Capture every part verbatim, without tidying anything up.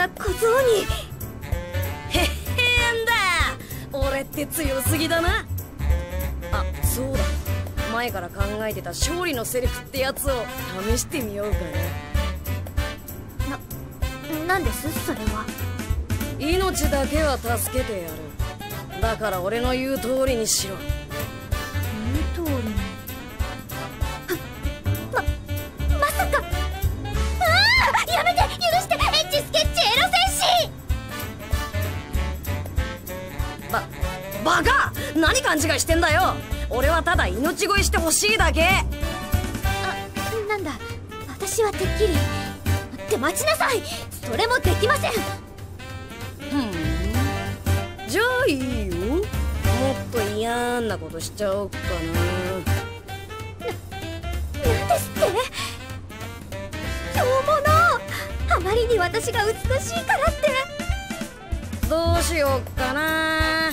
な小僧に。 へっへんだ。俺って強すぎだな。あ、そうだ、前から考えてた勝利のセリフってやつを試してみようかな。な、なんですそれは。 命だけは助けてやる。だから俺の言う通りにしろ。 言う通りに。ま、まさか。ああ、やめて、許して、エッチスケッチエロ戦士。 ば、バカ！何勘違いしてんだよ。俺はただ命乞いしてほしいだけ。 あ、なんだ、私はてっきり。って待ちなさい、それもできません。 ふん、じゃあいいよ。もっと嫌なことしちゃおうかな。 な、なんですって。凶物。あまりに私が美しいからって。 どうしよっかな。 わ、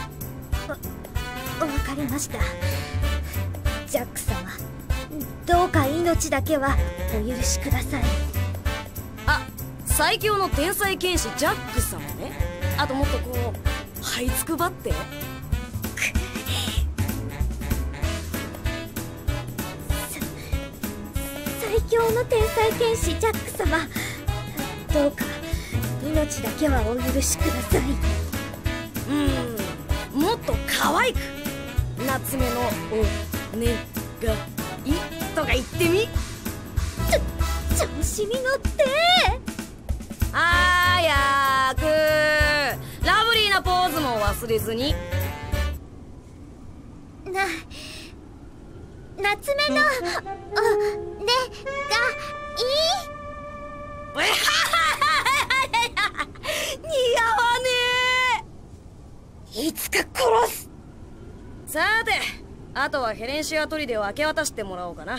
わかりました。ジャック様、どうか命だけはお許しください。 あ、最強の天才剣士ジャック様ね。あともっとこう這いつくばって。 最強の天才剣士ジャック様、どうか命だけはお許しください。 うん、もっと可愛く夏目のおねがいとか言ってみ。 ちょ、調子に乗って。 あやくラブリーなポーズも忘れずに。 な、夏目のおねがいい。 似合わねえ。いつか殺す。 さて、あとはヘレンシア砦を明け渡してもらおうかな。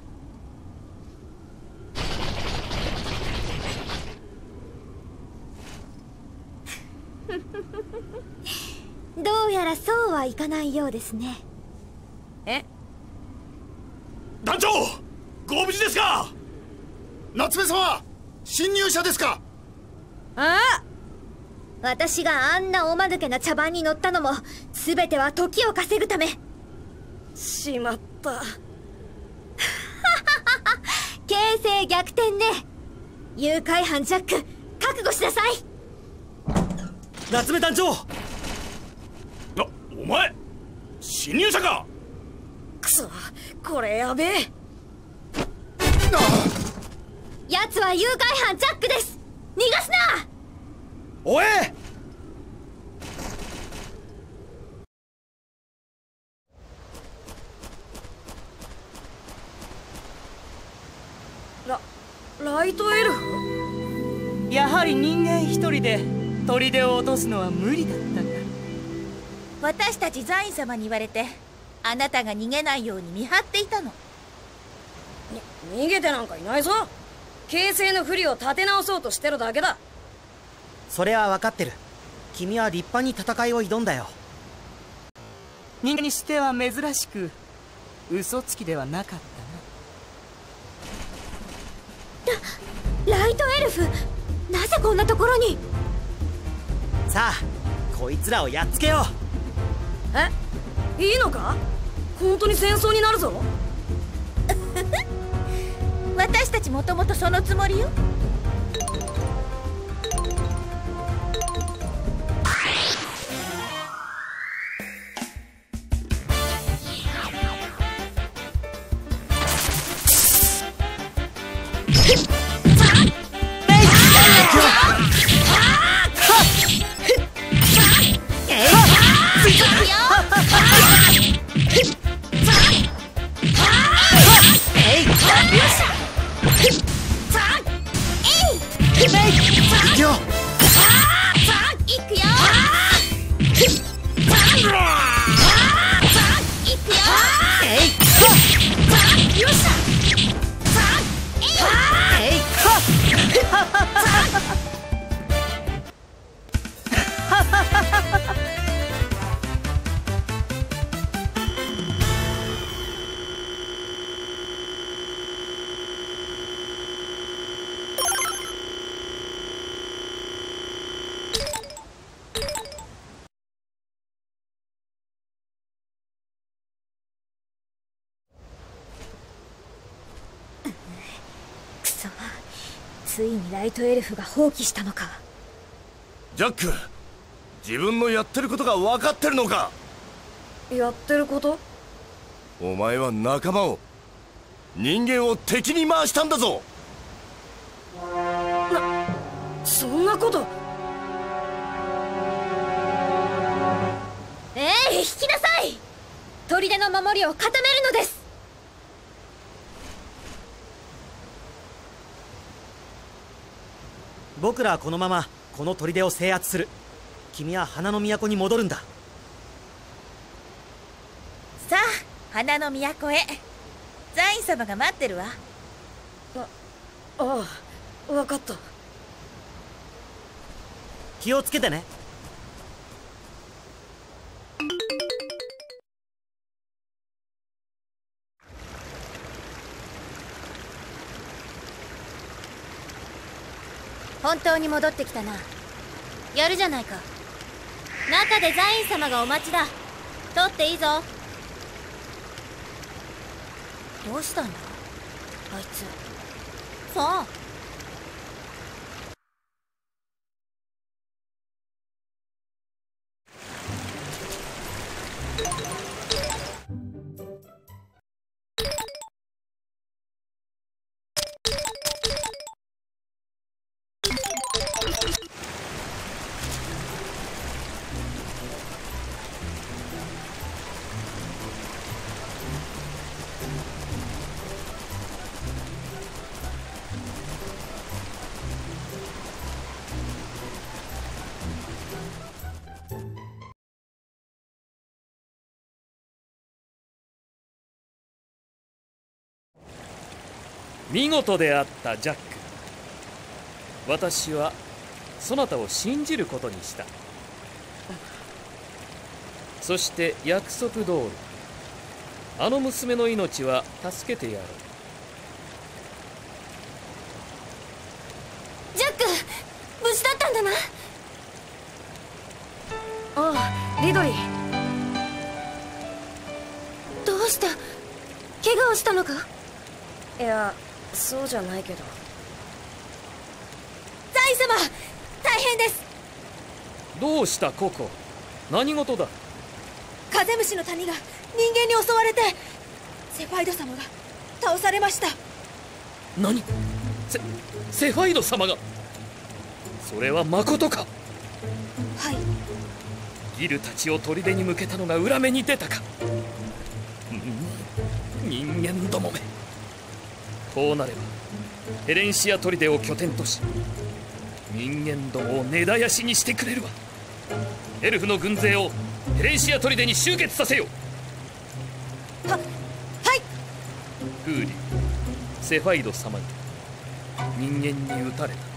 どうやらそうはいかないようですね。 え？ 団長、ご無事ですか？夏目様、侵入者ですか？ ああ、 私があんなおまぬけな茶番に乗ったのも全ては時を稼ぐため。 しまった。 形勢逆転ね。誘拐犯ジャック、覚悟しなさい。 夏目団長。 あ、お前侵入者か？ くそ、これやべえ。 奴は誘拐犯ジャックです。逃がすな。 おえ！ ラ、ライトエルフ？ やはり人間一人で砦を落とすのは無理だったんだ。 私たちザイン様に言われて、あなたが逃げないように見張っていたの。 に逃げてなんかいないぞ。形勢の不利を立て直そうとしてるだけだ。 それは分かってる。君は立派に戦いを挑んだよ。 人間にしては珍しく嘘つきではなかったな。 ラ、ライトエルフ、なぜこんなところに。 さあ、こいつらをやっつけよう。 え、いいのか？本当に戦争になるぞ。 私たちもともとそのつもりよ。 ついにライトエルフが放棄したのか。 ジャック、自分のやってることが分かってるのか。 やってること？ お前は仲間を、人間を敵に回したんだぞ。 な、そんなこと。 ええ、引きなさい。砦の守りを固めるのです。 僕らはこのままこの砦を制圧する。君は花の都に戻るんだ。 さあ花の都へ。ザイン様が待ってるわ。 あああ、分かった。 気をつけてね。 本当に戻ってきたな。やるじゃないか。中でザイン様がお待ちだ。取っていいぞ。どうしたんだあいつ。さあ。 見事であったジャック。私はそなたを信じることにした。そして約束通りあの娘の命は助けてやろう。 ジャック、無事だったんだな。 ああ、リドリー。 どうした？怪我をしたのか？ いや、そうじゃないけど。 ザイ様、大変です。 どうしたココ、何事だ。 風虫の谷が人間に襲われてセファイド様が倒されました。 何？セ、セファイド様が？それはまことか？ はい。 ギルたちを砦に向けたのが裏目に出たか。人間どもめ。こうなればヘレンシア砦を拠点とし人間どもを根絶やしにしてくれるわ。エルフの軍勢をヘレンシア砦に集結させよう。 は、はい。 フーリ、セファイド様に人間に撃たれた。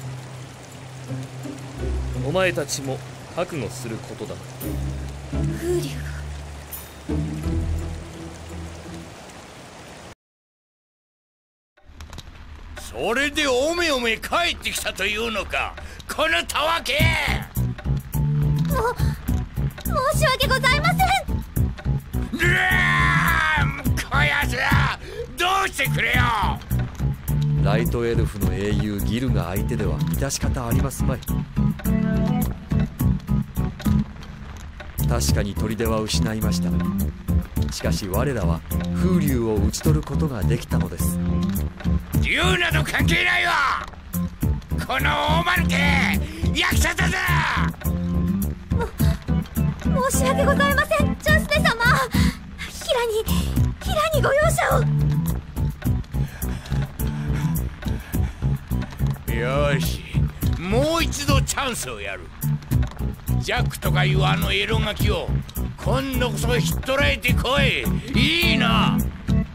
お前たちも覚悟することだ。 風流が。 それでおめおめ帰ってきたというのか、このたわけ。 も申し訳ございません。 うわー、こやつらどうしてくれよ。 ライトエルフの英雄ギルが相手では致し方ありますまい。確かに砦は失いました。しかし我らは風流を討ち取ることができたのです。 竜など関係ないわ。この大間抜け役者だぞ。 も申し訳ございません、ジャステ様。ヒラにヒラにご容赦を。よし、もう一度チャンスをやる。ジャックとかいうあのエロガキを今度こそひっ捕らえてこい。いいな。はは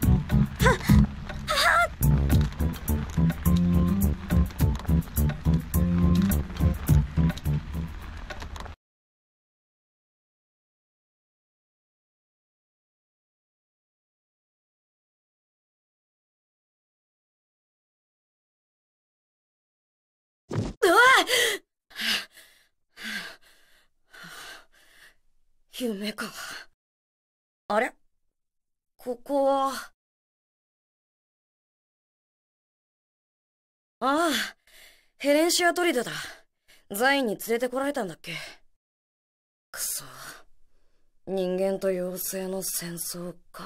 夢か。あれ？ここは。ああ、 ヘレンシア砦だ。ザインに連れてこられたんだっけ。くそ、人間と妖精の戦争か。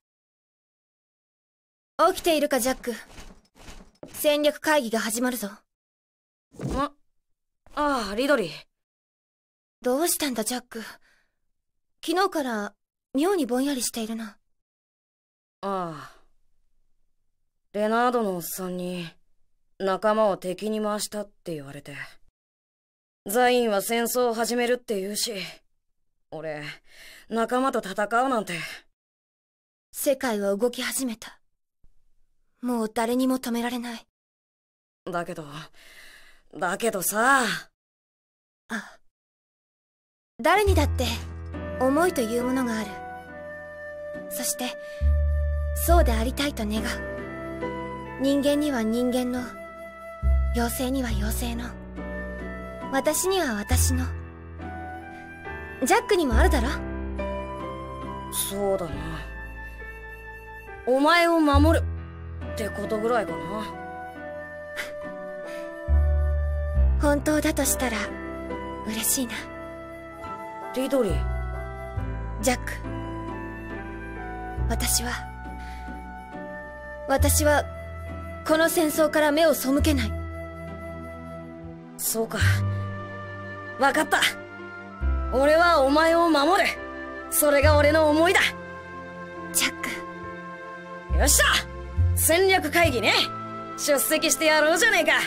起きているかジャック。戦略会議が始まるぞ。 あ、ああ、リドリー。 どうしたんだジャック。昨日から妙にぼんやりしているな。 ああ、レナードのおっさんに仲間を敵に回したって言われて。ザインは戦争を始めるって言うし、俺仲間と戦うなんて。 世界は動き始めた。もう誰にも止められない。 だけどだけどさ。 あ、誰にだって思いというものがある。そしてそうでありたいと願う。人間には人間の、妖精には妖精の、私には私の。ジャックにもあるだろ。 そうだな。お前を守るってことぐらいかな。 本当だとしたら嬉しいな。 リドリー。 ジャック、私は私はこの戦争から目を背けない。 そうか、分かった。俺はお前を守る。それが俺の思いだ。 ジャック。 よっしゃ、戦略会議ね。出席してやろうじゃねえか。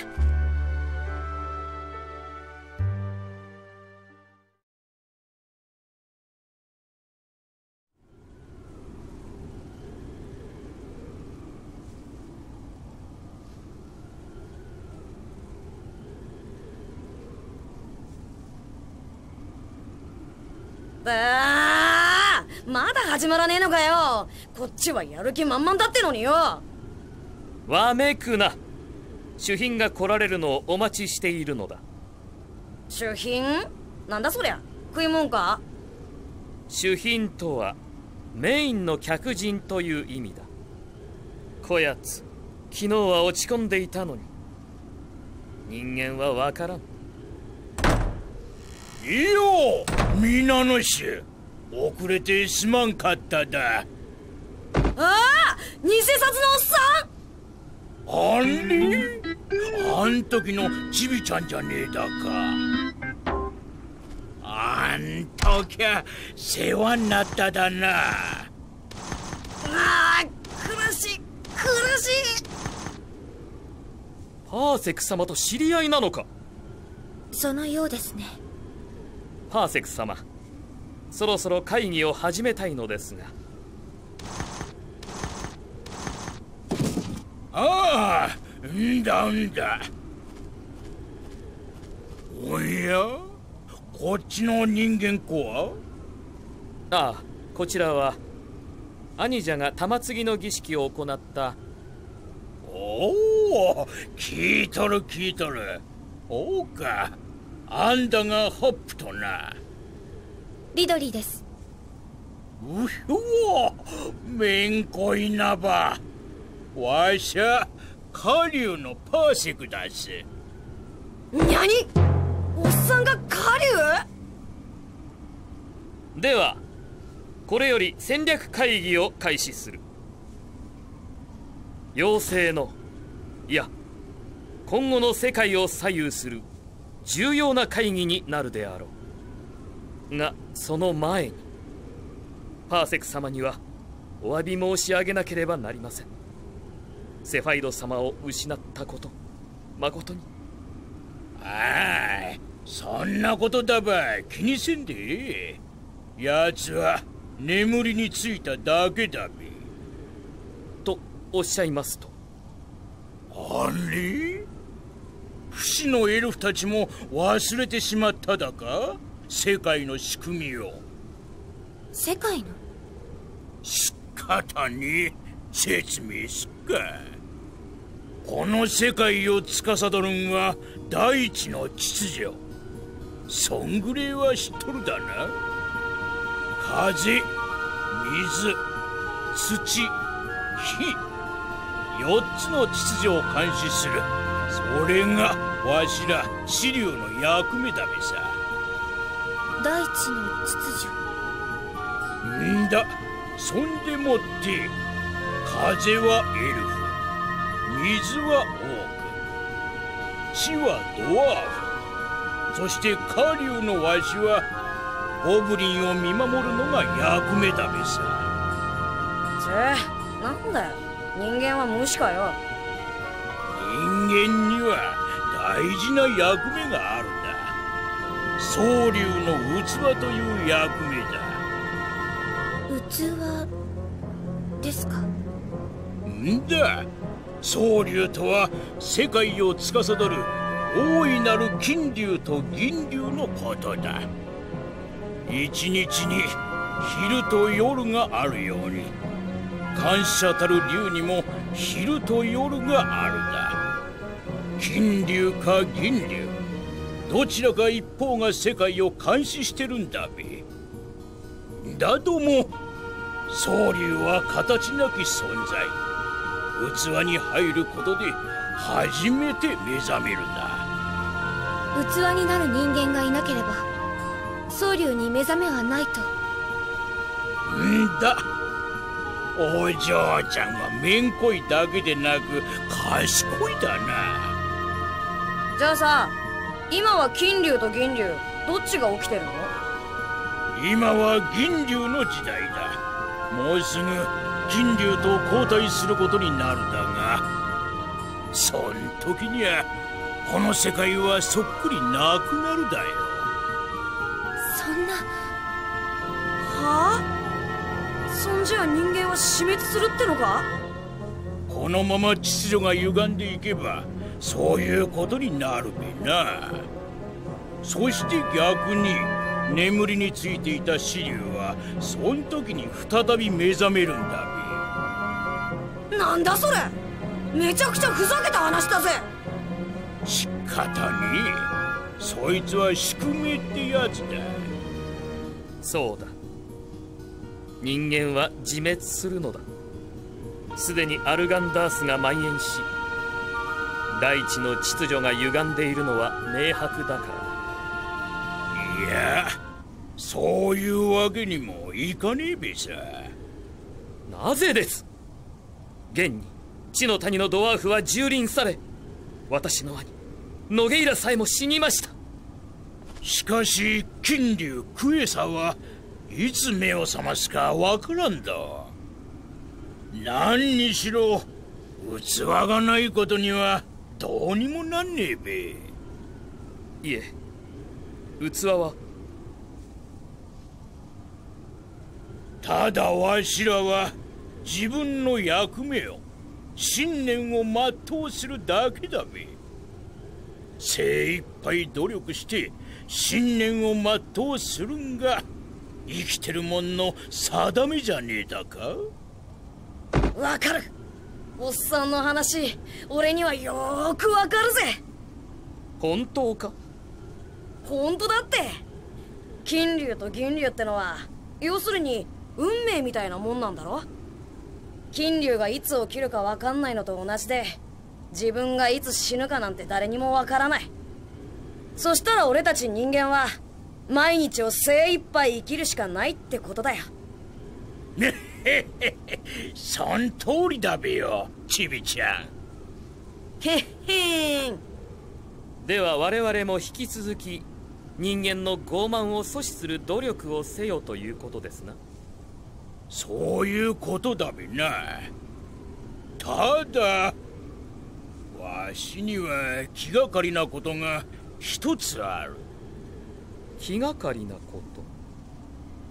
あー、まだ始まらねえのかよ。こっちはやる気満々だってのによ。 わめくな。主賓が来られるのをお待ちしているのだ。 主賓？なんだそりゃ、食いもんか？ 主賓とはメインの客人という意味だ。こやつ昨日は落ち込んでいたのに、人間はわからん。 いいよ皆の衆、遅れてすまんかっただ。 ああ、偽札のおっさん。あれ、あん時のチビちゃんじゃねえだか。あん時は世話になっただな。 ああ、苦しい苦しい。 パーセク様と知り合いなのか？ そのようですね。 パーセク様、そろそろ会議を始めたいのですが。 ああ、んだんだ。おや、こっちの人間子は？ ああ、こちらは兄者が玉継ぎの儀式を行った。 おお、聞いとる聞いとる。おうか、あんだがホップとな。 リドリーです。 うひょー、めんこいなば。わしゃカリュウのパーセクだす。 にゃに？おっさんがカリュウ？ではこれより戦略会議を開始する。妖精の、いや今後の世界を左右する重要な会議になるであろうが、その前にパーセク様にはお詫び申し上げなければなりません。セファイド様を失ったこと、誠に。 ああ、そんなことだば気にせんでええ。奴は眠りについただけだべ。 とおっしゃいますと？ あれ、不死のエルフたちも忘れてしまっただか？世界の仕組みを。 世界の？ 仕方に説明すっか。この世界を司るんは大地の秩序。そんぐれは知っとるだな。風、水、土、火、四つの秩序を監視するスそれがわしら支流の役目だべさ。 大地の秩序。 んだ、そんでもって風はエルフ、水はオーク、地はドワーフ、そして下流のわしはゴブリンを見守るのが役目だべさ。 ちぇ、なんだよ、人間は無視かよ。 人間には大事な役目があるんだ。蒼龍の器という役目だ。 器ですか？ んだ、蒼龍とは世界を司る大いなる金龍と銀龍のことだ。一日に昼と夜があるように、感謝たる龍にも昼と夜があるだ。金龍か銀龍、どちらか一方が世界を監視してるんだべ。だども蒼龍は形なき存在、器に入ることで初めて目覚めるんだ。 器になる人間がいなければ蒼龍に目覚めはないと。 んだ、お嬢ちゃんはめんこいだけでなく賢いだな。 じゃあさ、今は金龍と銀龍どっちが起きてるの？ 今は銀龍の時代だ。もうすぐ金龍と交代することになるだが、そん時にはこの世界はそっくりなくなるだよ。 そんな。 はあ？そんじゃ人間は死滅するってのか？ このまま秩序が歪んでいけばそういうことになるべな。そして逆に眠りについていた支流はその時に再び目覚めるんだべ。なんだそれ、めちゃくちゃふざけた話だぜ。 仕方ねえ、そいつは宿命ってやつだ。 そうだ、人間は自滅するのだ。すでにアルガンダースが蔓延し、大地の秩序が歪んでいるのは明白だから。 いや、そういうわけにもいかねえべさ。 なぜです。現に地の谷のドワーフは蹂躙され、私の兄ノゲイラさえも死にました。 しかし金龍クエサはいつ目を覚ますかわからんだ。何にしろ器がないことにはどうにもなんねえべ。 いえ、器はただわしらは自分の役目を、信念を全うするだけだべ。精一杯努力して信念を全うするんが生きてるもんの定めじゃねえだか。 わかる。おっさんの話、俺にはよーくわかるぜ。 本当か？ 本当だって。金龍と銀龍ってのは要するに運命みたいなもんなんだろ。金龍がいつ起きるかわかんないのと同じで、自分がいつ死ぬかなんて誰にもわからない。そしたら俺たち人間は毎日を精一杯生きるしかないってことだよ。 ねへへへ、そん通りだべよ、チビちゃん。 へっへーん。 では我々も引き続き人間の傲慢を阻止する努力をせよということですな。 そういうことだべな。ただわしには気がかりなことが一つある。 気がかりなこと？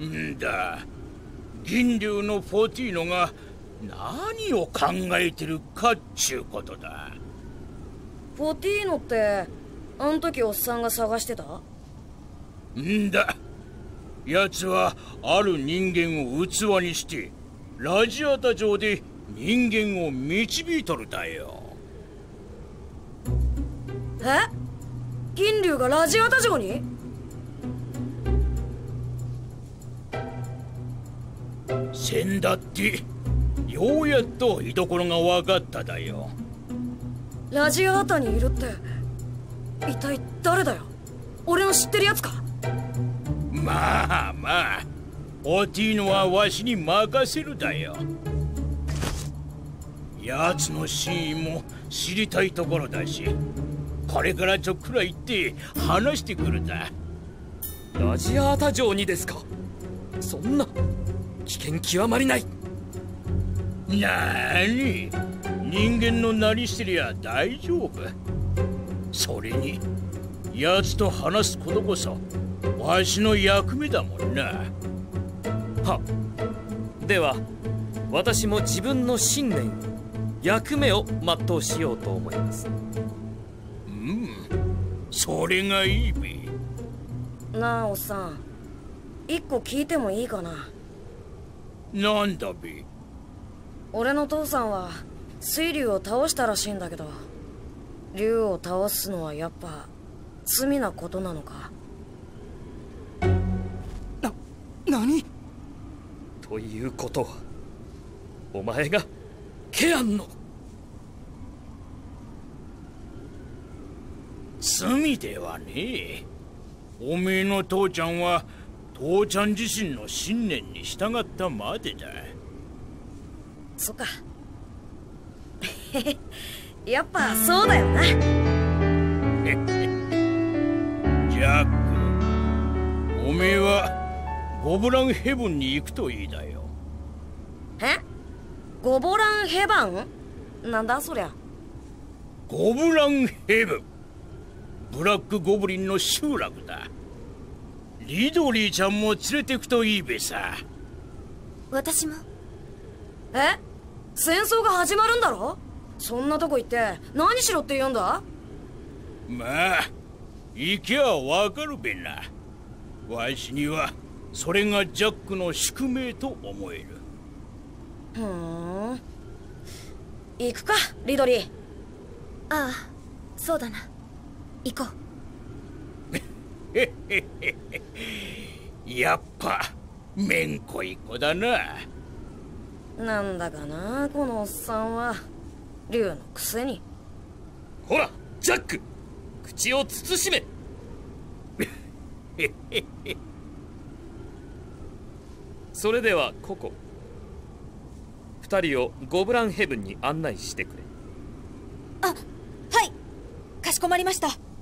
んだ、銀龍のフォティーノが何を考えてるかっちゅうことだ。 フォティーノってあん時おっさんが探してた？ んだ、奴はある人間を器にしてラジアタ城で人間を導いとるだよ。 え？銀龍がラジアタ城に？ せんだってようやっと居所が分かっただよ。 ラジアータにいるって一体誰だよ？俺の知ってるやつか？ まあまあ、オティーノはわしに任せるだよ。奴の真意も知りたいところだし、これからちょっくら行って話してくるだ。 ラジアータ城にですか？そんな危険極まりない。 なーに、人間のなりしてりゃ大丈夫。それに奴と話すことこそわしの役目だもんな。 はでは私も自分の信念役目を全うしようと思います。 うん、それがいいべ。 なあおっさん、一個聞いてもいいかな？ なんだべ？ 俺の父さんは水竜を倒したらしいんだけど、竜を倒すのはやっぱ罪なことなのか？ な、何？ ということはお前がケアンの罪ではねえ。おめえの父ちゃんは父ちゃん自身の信念に従ったまでだ。 そっかやっぱそうだよな。 ジャック、おめえはゴブランヘブンに行くといいだよ。 え？ゴボランヘバン？なんだそりゃ。 ゴブランヘブン、ブラックゴブリンの集落だ。リドリーちゃんも連れてくといいべさ。 私も。 え？戦争が始まるんだろ？そんなとこ行って何しろって言うんだ？ まあ行きゃわかるべな。わしにはそれがジャックの宿命と思える。 ふーん、行くかリドリー。 ああ、そうだな、行こう。 へへへへ、やっぱめんこい子だな。 なんだかなこのおっさんは。竜のくせに。 ほらジャック、口を慎め。それではココ、二人をゴブランヘブンに案内してくれ。 あ、はい、かしこまりました。